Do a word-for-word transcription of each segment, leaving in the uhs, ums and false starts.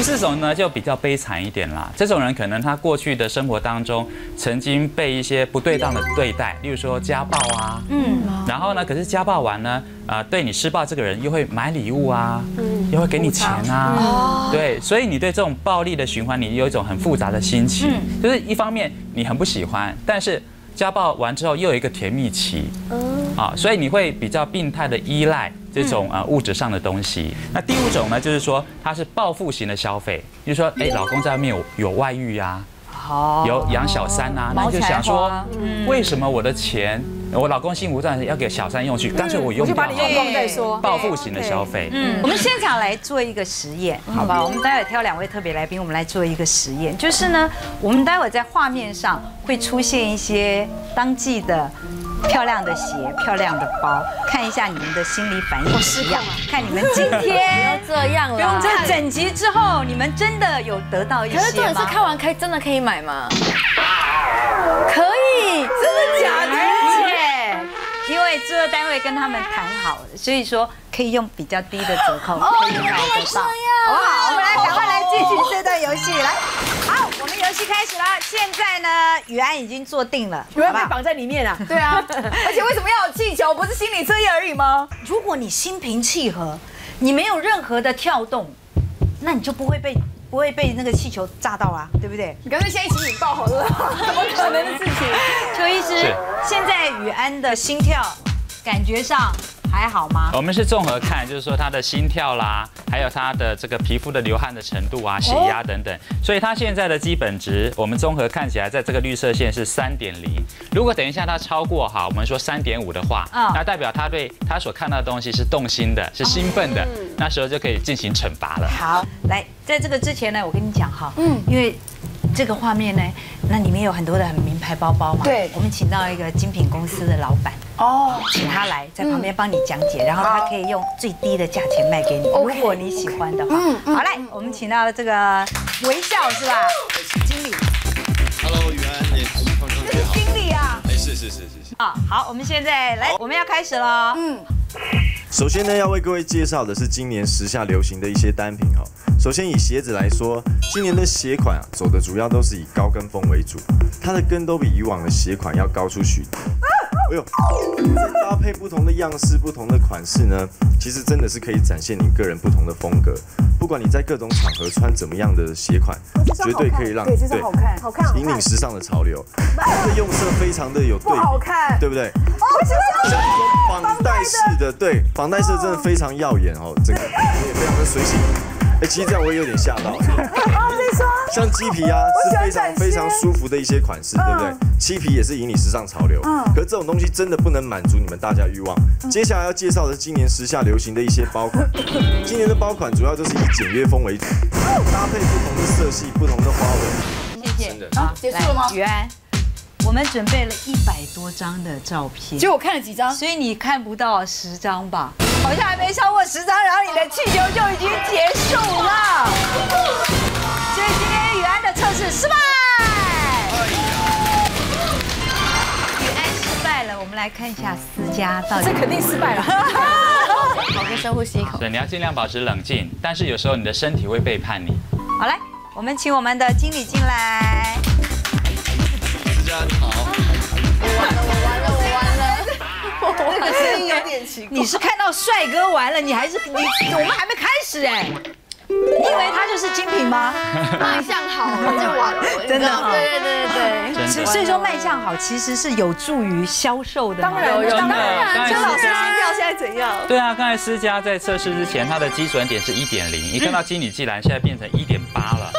四种呢就比较悲惨一点啦。这种人可能他过去的生活当中曾经被一些不对当的对待，例如说家暴啊，嗯，然后呢，可是家暴完呢，呃，对你施暴这个人又会买礼物啊，嗯，又会给你钱啊，对，所以你对这种暴力的循环，你有一种很复杂的心情，就是一方面你很不喜欢，但是家暴完之后又有一个甜蜜期，啊，所以你会比较病态的依赖这种呃物质上的东西。那第五种呢，就是说它是报复型的消费，就是说，哎，老公在外面有有外遇呀，有养小三啊，那你就想说，为什么我的钱我老公辛苦赚要给小三用去，干脆我用掉， 我就把你用光再说。 报复型的消费。 嗯，我们现场来做一个实验，好吧？我们待会挑两位特别来宾，我们来做一个实验，就是呢，我们待会在画面上会出现一些当季的漂亮的鞋、漂亮的包，看一下你们的心理反应怎么样？看你们今天不要这样了， 不用这整集之后，你们真的有得到一些吗？ 可是重点是看完可以真的可以买吗？ 可以，真的假的？而且因为制作单位跟他们谈好了，所以说可以用比较低的折扣可以买得到，好不好？我们来赶快来进行这段游戏，来，好，我们游戏开始了。现在呢，宇安已经坐定了， 宇安被绑在里面啊。对啊，而且为什么要有气球？不是心理测验而已吗？ 如果你心平气和，你没有任何的跳动，那你就不会被。不会被那个气球炸到啦，对不对？ 你干脆先一起引爆好了，怎么可能的事情？ 邱医师，现在宇安的心跳感觉上还好吗？ 我们是综合看，就是说他的心跳啦，还有他的这个皮肤的流汗的程度啊、血压等等，所以他现在的基本值，我们综合看起来，在这个绿色线是三点零。如果等一下他超过哈，我们说三点五的话，那代表他对他所看到的东西是动心的，是兴奋的，那时候就可以进行惩罚了。 好，来，在这个之前呢，我跟你讲哈，嗯，因为这个画面呢，那里面有很多的很名牌包包嘛，对，我们请到一个精品公司的老板。哦，请他来在旁边帮你讲解，然后他可以用最低的价钱卖给你，如果你喜欢的话。嗯，好来，我们请到了这个微笑是吧？经理。 Hello， 宇安，也是方中姐好。 经理啊。 哎，是是是是是。 啊，好，我们现在来，我们要开始了。嗯。 首先呢，要为各位介绍的是今年时下流行的一些单品哈。首先以鞋子来说，今年的鞋款啊，走的主要都是以高跟风为主，它的跟都比以往的鞋款要高出许多。哎呦，再搭配不同的样式、不同的款式呢，其实真的是可以展现你个人不同的风格。不管你在各种场合穿怎么样的鞋款，绝对可以让对好看，好看， 引领时尚的潮流。它的用色非常的有对比， 好看， 对不对？ 哦， 像这种绑带式的，对，绑带式真的非常耀眼哦，这个也非常的随性。哎，其实这样我也有点吓到。像鸡皮啊，是非常非常舒服的一些款式，对不对？漆皮也是引领时尚潮流。可是这种东西真的不能满足你们大家欲望。接下来要介绍的是今年时下流行的一些包款。今年的包款主要就是以简约风为主，搭配不同的色系、不同的花纹。 谢谢。好，结束了吗？宇安。我们准备了一百多张的照片， 结果我看了几张， 所以你看不到十张吧？好像还没超过十张，然后你的气球就已经结束了。所以今天宇安的测试失败，宇安失败了。我们来看一下思佳到底， 这肯定失败了。 好，跟深呼吸一口。 对，你要尽量保持冷静，但是有时候你的身体会背叛你。 好，来，我们请我们的经理进来。 大家好， 我完了，我完了，我完了， 那个声音有点奇怪。 你是看到帅哥完了，你还是你？我们还没开始哎，你以为他就是精品吗？ 卖相好就完了， 真的哈。 对对对对， 所以所以说卖相好其实是有助于销售的。 当然有，当然。邱老师心跳现在怎样？ 对啊，刚才思佳在测试之前，它的基准点是一点零，一看到经理既然现在变成一点八了。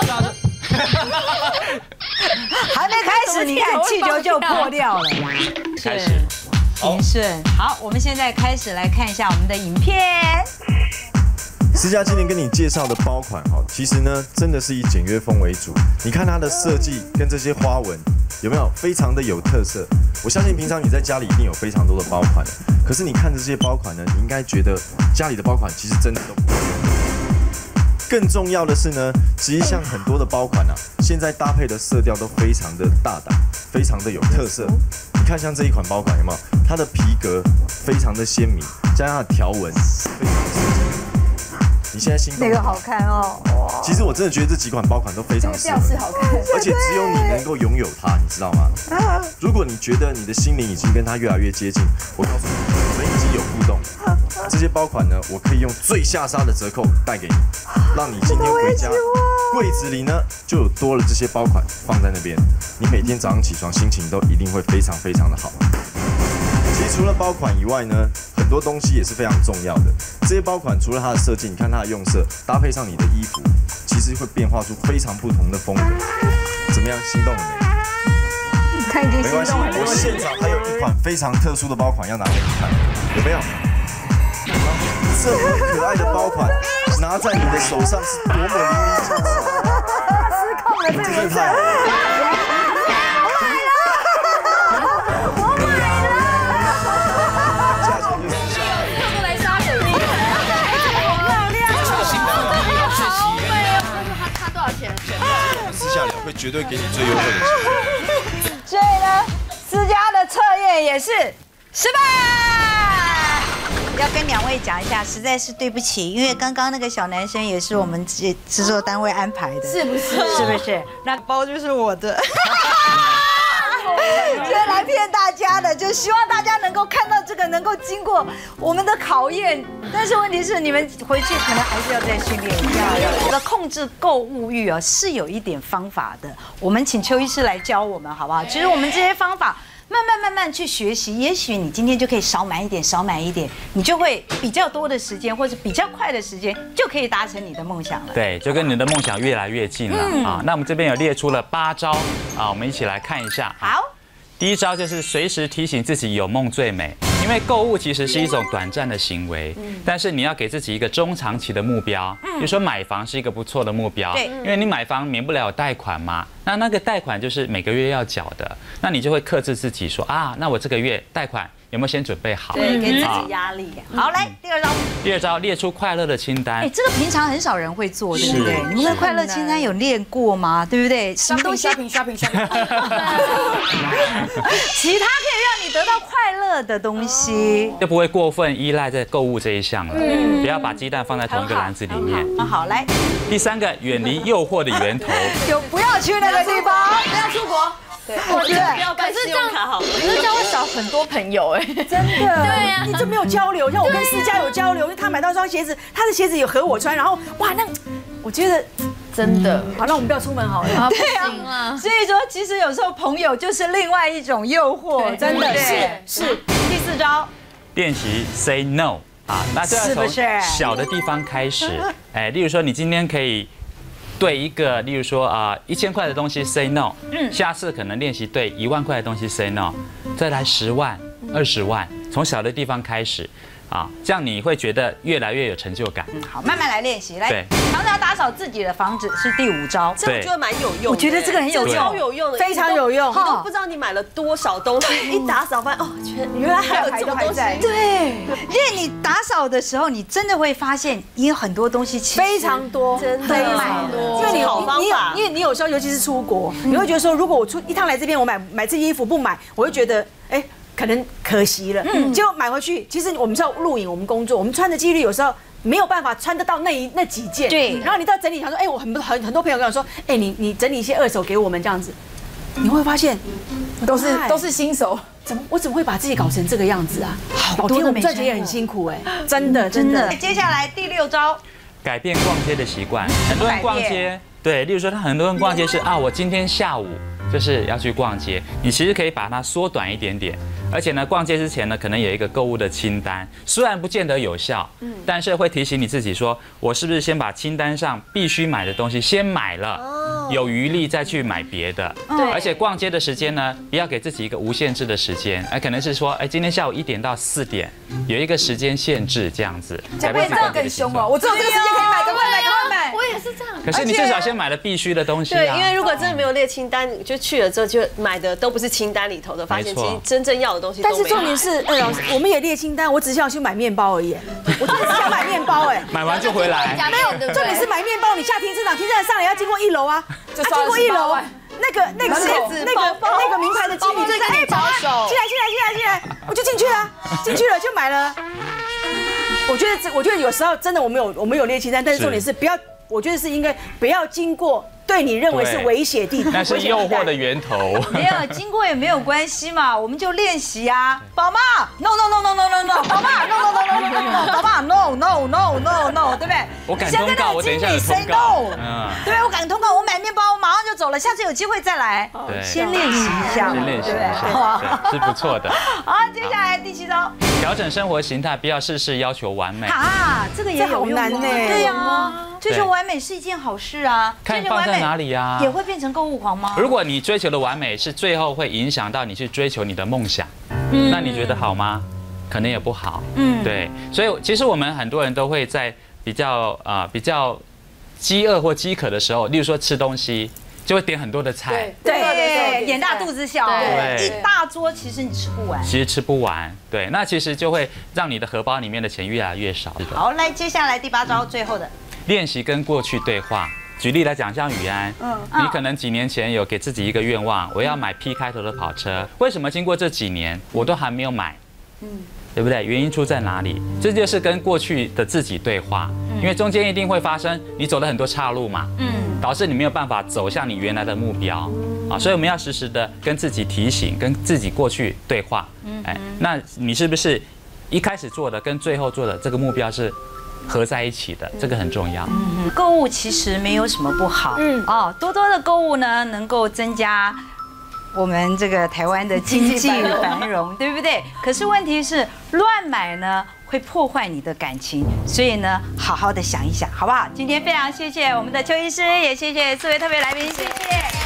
还没开始，你看气球就破掉了。 开始， 平顺。好，我们现在开始来看一下我们的影片。 思佳今天跟你介绍的包款哈，其实呢真的是以简约风为主。你看它的设计跟这些花纹有没有非常的有特色？我相信平常你在家里一定有非常多的包款，可是你看着这些包款呢，你应该觉得家里的包款其实真的都不错。更重要的是呢，其实像很多的包款啊，现在搭配的色调都非常的大胆，非常的有特色。你看像这一款包款有没有？它的皮革非常的鲜明，加上它的条纹非常的刺激。 你现在心动那个好看哦。 其实我真的觉得这几款包款都非常适合， 调式好看， 而且只有你能够拥有它，你知道吗？如果你觉得你的心灵已经跟它越来越接近，我告诉你，我们已经有互动。这些包款呢，我可以用最下杀的折扣带给你，让你今天回家柜子里呢就有多了这些包款放在那边，你每天早上起床心情都一定会非常非常的好。其实除了包款以外呢，很多东西也是非常重要的。这些包款除了它的设计，你看它的用色，搭配上你的衣服，其实会变化出非常不同的风格。怎么样，心动了没？ 他已经没关系，我现场还有一款非常特殊的包款要拿给你看，有没有？这么可爱的包款拿在你的手上是多么淋漓尽致， 失控了，这个太。 会绝对给你最优惠的钱。 所以呢，思佳的测验也是失败。 要跟两位讲一下，实在是对不起，因为刚刚那个小男生也是我们制制作单位安排的， 是不是？ 是不是？那包就是我的。今天来骗大家的，就希望大家能够看到这个，能够经过我们的考验。但是问题是，你们回去可能还是要再训练一下。这个控制购物欲啊，是有一点方法的。我们请邱医师来教我们，好不好？其实我们这些方法。慢慢慢慢去学习，也许你今天就可以少买一点，少买一点，你就会比较多的时间，或者比较快的时间，就可以达成你的梦想了。 对，就跟你的梦想越来越近了、嗯、啊。那我们这边有列出了八招啊，我们一起来看一下。 好， 第一招就是随时提醒自己有梦最美。因为购物其实是一种短暂的行为，但是你要给自己一个中长期的目标。比如说买房是一个不错的目标，因为你买房免不了有贷款嘛，那那个贷款就是每个月要缴的，那你就会克制自己说啊，那我这个月贷款有没有先准备好？ 对，给自己压力。好，来第二招。 第二招列出快乐的清单。 哎，这个平常很少人会做，对不对？你们的快乐清单有练过吗？对不对？ 什么东西 ？shopping shopping shopping。 其他可以让你得到快乐的东西， 就不会过分依赖在购物这一项了。嗯，不要把鸡蛋放在同一个篮子里面。 那好，来。 第三个，远离诱惑的源头。 就不要去那个地方， 不要出国。对， 我觉得不要办信用卡好了。可是这样会少很多朋友哎， 真的。对呀，你就没有交流，像我跟思佳有交流，因为他买到双鞋子，他的鞋子也合我穿，然后哇，那我觉得真的。 好，那我们不要出门好了。 对啊，所以说其实有时候朋友就是另外一种诱惑， 真的是是。 第四招， 练习 say no 啊，那就要从小的地方开始。哎，例如说你今天可以。对一个，例如说啊，一千块的东西 say no， 嗯，下次可能练习对一万块的东西 say no， 再来十万、二十万，从小的地方开始，啊，这样你会觉得越来越有成就感。 嗯，好，慢慢来练习。来，常常打扫自己的房子是第五招， 这我觉得蛮有用。 我觉得这个很有用， 超有用的， 非常有用。 你都不知道你买了多少东西，一打扫发现哦，原来还有这么多东西。 对，因为你打扫的时候，你真的会发现你有很多东西其实非常多， 真的非常多。因为你你你因为你有时候尤其是出国，你会觉得说，如果我出一趟来这边，我买买这衣服不买，我会觉得哎。可能可惜了，嗯，结果买回去，其实我们是要录影，我们工作，我们穿的几率有时候没有办法穿得到那一那几件， 对。 然后你到整理，想说，哎，我很很很多朋友跟我说，哎，你你整理一些二手给我们这样子，你会发现都是都是新手， 怎么我怎么会把自己搞成这个样子啊？好多我们赚钱也很辛苦哎，真的真的。 接下来第六招， 改变逛街的习惯。很多人逛街，对，例如说他很多人逛街是啊，我今天下午。就是要去逛街，你其实可以把它缩短一点点，而且呢，逛街之前呢，可能有一个购物的清单，虽然不见得有效，嗯，但是会提醒你自己说，我是不是先把清单上必须买的东西先买了，有余力再去买别的，对，而且逛街的时间呢，不要给自己一个无限制的时间，哎，可能是说，哎，今天下午一点到四点有一个时间限制这样子， 才不会这样更凶哦，我只有这个时间可以买，赶快买，赶快买， 我也是这样。 可是你至少先买了必须的东西啊， 对，因为如果真的没有列清单，就去了之后就买的都不是清单里头的，发现其实真正要的东西都没有。 但是重点是，哎，老师，我们也列清单，我只是想去买面包而已，我真的是想买面包，哎， 买完就回来。 没有，重点是买面包，你下停车场，停车场上来要经过一楼啊，啊，经过一楼，那个那个那个那个名牌的经理就在哎，保安，进来进来进来进来，我就进去了，进去了就买了。 我觉得这，我觉得有时候真的我们有我们有列清单，但是重点是不要，我觉得是应该不要经过。对你认为是危险地带， 那是诱惑的源头。 没有经过也没有关系嘛，我们就练习啊。宝妈 ，no no no no no no no， 宝妈 ，no no no no no no， 宝妈 ，no no no no no， 对不对？ 我敢通告，我等一下有通告。 嗯，对，我敢通告，我买面包，我马上就走了，下次有机会再来。 对， 先练习一下， 先练习一下，是不错的。 好，接下来第七招， 调整生活形态，不要事事要求完美。 啊，这个也有用难呢。 对呀，追求完美是一件好事啊。 看放在哪里呀？ 也会变成购物狂吗？ 如果你追求的完美是最后会影响到你去追求你的梦想，嗯，那你觉得好吗？可能也不好，嗯，对。所以其实我们很多人都会在比较啊、呃、比较饥饿或饥渴的时候，例如说吃东西，就会点很多的菜， 对对，眼大肚子小， 对， 一大桌其实你吃不完， 其实吃不完，对，那其实就会让你的荷包里面的钱越来越少。 好，来接下来第八招，最后的练习跟过去对话。举例来讲，像宇安，嗯，你可能几年前有给自己一个愿望，我要买 P 开头的跑车。为什么经过这几年我都还没有买？嗯，对不对？原因出在哪里？这就是跟过去的自己对话，因为中间一定会发生你走了很多岔路嘛，嗯，导致你没有办法走向你原来的目标啊。所以我们要时时的跟自己提醒，跟自己过去对话。哎，那你是不是一开始做的跟最后做的这个目标是合在一起的，这个很重要。 嗯，购物其实没有什么不好，嗯哦，多多的购物呢，能够增加我们这个台湾的经济繁荣，对不对？可是问题是乱买呢，会破坏你的感情，所以呢，好好的想一想，好不好？今天非常谢谢我们的邱医师，也谢谢四位特别来宾，谢谢。